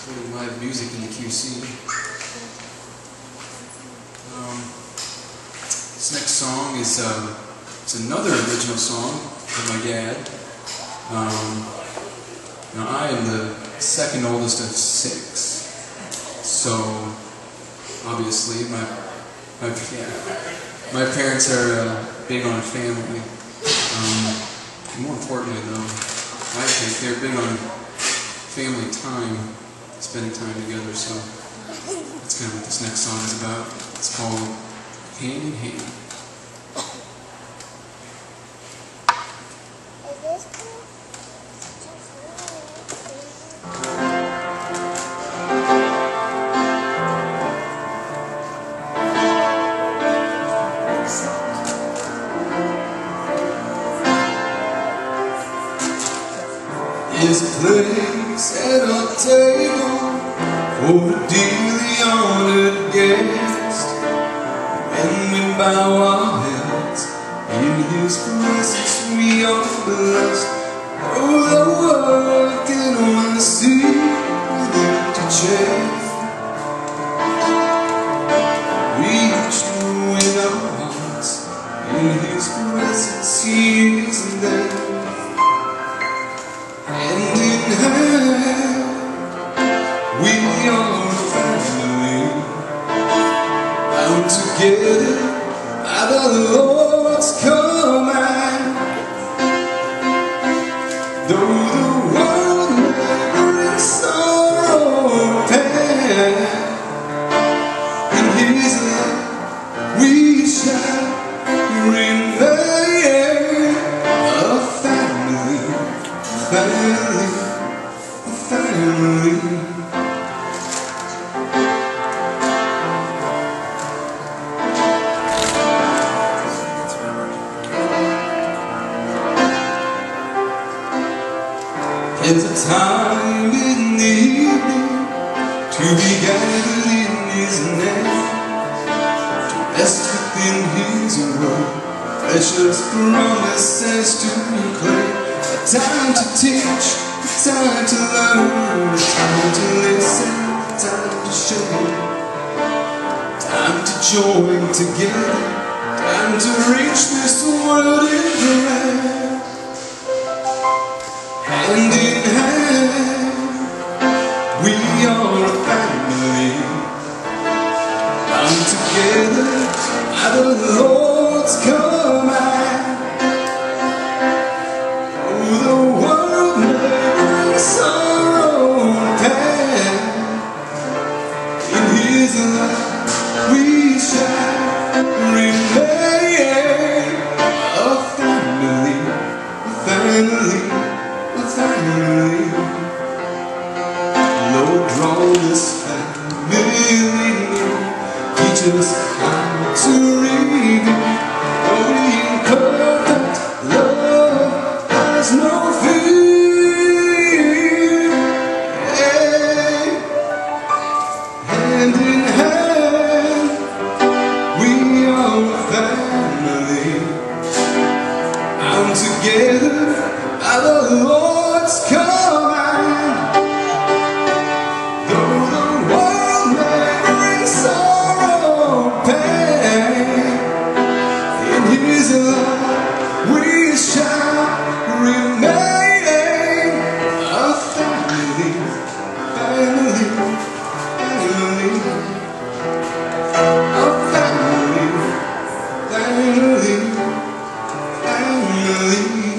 putting live music in the QC. This next song is it's another original song from my dad. Now I am the second oldest of 6, so obviously my parents are big on family. More importantly, though, I think they're big on family time, spending time together. So that's kind of what this next song is about. It's called Hand in Hand. There's a place at our table for a dearly honored guest. When we bow our heads in His presence, we are blessed. Oh, the world can only see an empty chair. Reach in our hearts, in His presence He is there. Hand in hand, we are a family, bound together by the Lord's command. Though the world may bring sorrow and pain, in His love we shall remain a family. Family. There's a time in the evening to be gathered in His name, to rest within His word, precious promises to proclaim. A time to teach, a time to learn, a time to listen, a time to share, time to join together, time to reach this world in prayer. Hand in hand, we are a family, bound together by the Lord's command. The world may bring sorrow and pain, in His love we shall remain a family, a family, a family. Lord, draw this family near, teach us how to read it. Oh, imperfect love has no fear. Hey. Hand in hand, we are a family, bound together by the Lord's command. Though the world may bring sorrow and pain, in His love we shall remain a family, family, family, a family, family, family.